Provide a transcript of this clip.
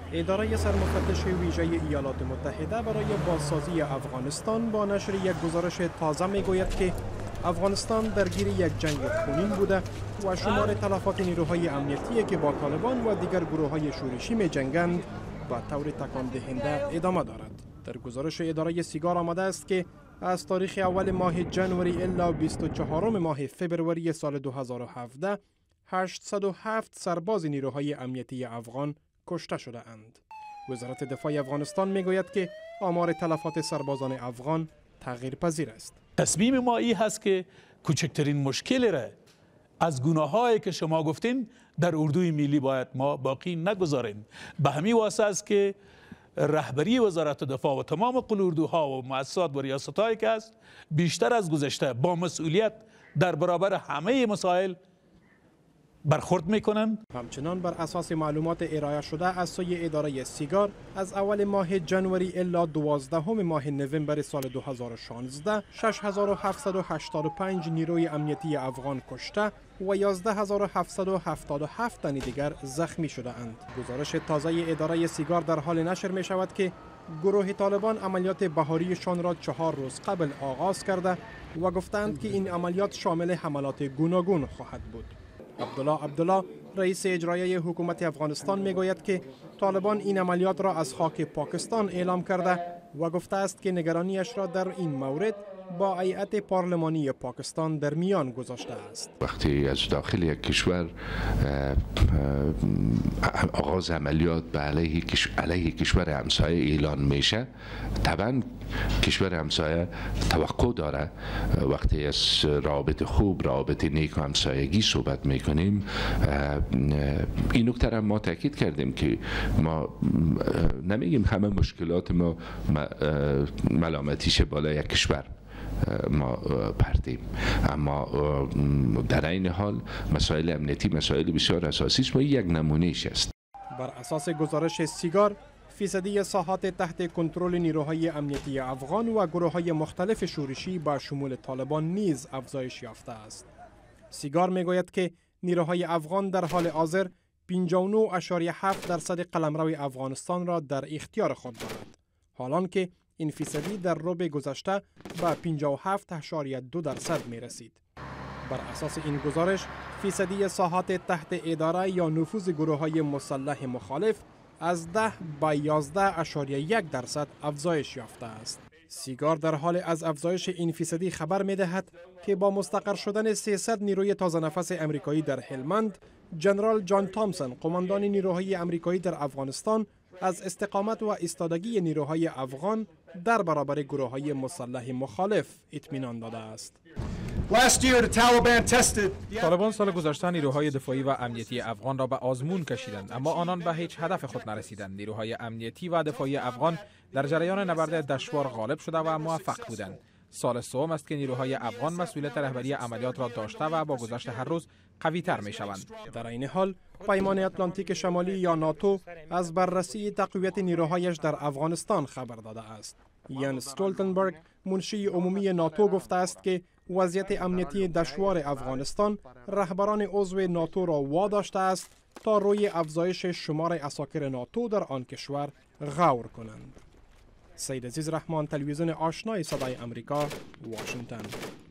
اداره سرمفتش ویژه ایالات متحده برای بازسازی افغانستان با نشر یک گزارش تازه میگوید که افغانستان درگیر یک جنگ خونین بوده و شمار تلفات نیروهای امنیتی که با طالبان و دیگر گروه‌های شورشی می‌جنگند با طور تکان دهنده ادامه دارد. در گزارش اداره سیگار آمده است که از تاریخ اول ماه جنوری الی 24 ماه فوریه سال 2017 807 سرباز نیروهای امنیتی افغان کشته شده اند. وزارت دفاع افغانستان میگوید که آمار تلفات سربازان افغان تغییر پذیر است. تصمیم ما این هست که کوچکترین مشکلی را از گناهایی که شما گفتین در اردوی ملی باید ما باقی نگذاریم. به همین واسه است که رهبری وزارت دفاع و تمام قلوردوها و مؤسسات و ریاست‌هایی که است بیشتر از گذشته با مسئولیت در برابر همه مسائل برخورد میکنند. همچنان بر اساس معلومات ارائه شده از سوی اداره سیگار از اول ماه جنوری الی 12 ماه نوامبر سال 2016 6785 نیروی امنیتی افغان کشته و 11777 تن دیگر زخمی شده اند. گزارش تازه اداره سیگار در حال نشر می شود که گروه طالبان عملیات بهاریشان را 4 روز قبل آغاز کرده و گفتند که این عملیات شامل حملات گوناگون خواهد بود. عبدالله رئیس اجرایی حکومت افغانستان میگوید که طالبان این عملیات را از خاک پاکستان اعلام کرده و گفته است که نگرانیش را در این مورد با هیئت پارلمانی پاکستان در میان گذاشته است. وقتی از داخل یک کشور آغاز عملیات به علیه کشور همسایه اعلان میشه، طبعا کشور همسایه توقع داره وقتی از رابط خوب، رابط نیک و همسایگی صحبت میکنیم. این نکته را ما تاکید کردیم که ما نمیگیم همه مشکلات ما ملامتیش بالای یک کشور ما پرتیم، اما در این حال مسائل امنیتی مسائل بسیار اساسی است و یک نمونهش است. بر اساس گزارش سیگار، فیصدی ساحات تحت کنترل نیروهای امنیتی افغان و گروه‌های مختلف شورشی با شمول طالبان نیز افزایش یافته است. سیگار میگوید که نیروهای افغان در حال حاضر 59.7% قلمرو افغانستان را در اختیار خود دارد، حالان که این فیصدی در ربع گذشته به 57.2% می رسید. بر اساس این گزارش، فیصدی ساحات تحت اداره یا نفوذ گروه‌های مسلح مخالف از 10 به 11.1% افزایش یافته است. سیگار در حال از افزایش این فیصدی خبر می دهد که با مستقر شدن 300 نیروی تازه نفس امریکایی در هلمند، جنرال جان تامسون، قماندان نیروهای امریکایی در افغانستان، از استقامت و ایستادگی نیروهای افغان در برابر گروه‌های مسلح مخالف اطمینان داده است. طالبان سال گذشته نیروهای دفاعی و امنیتی افغان را به آزمون کشیدند، اما آنان به هیچ هدف خود نرسیدند. نیروهای امنیتی و دفاعی افغان در جریان نبرد دشوار غالب شده و موفق بودند. سال سوم است که نیروهای افغان مسئولیت رهبری عملیات را داشته و با گذشت هر روز قوی تر می شوند. در این حال پیمان اتلانتیک شمالی یا ناتو از بررسی تقویت نیروهایش در افغانستان خبر داده است. یان استولتنبرگ، منشی عمومی ناتو، گفته است که وضعیت امنیتی دشوار افغانستان رهبران عضو ناتو را واداشته است تا روی افزایش شمار عساکر ناتو در آن کشور غور کنند. سید عزیز رحمان، تلویزیون آشنای صدای امریکا، واشنگتن.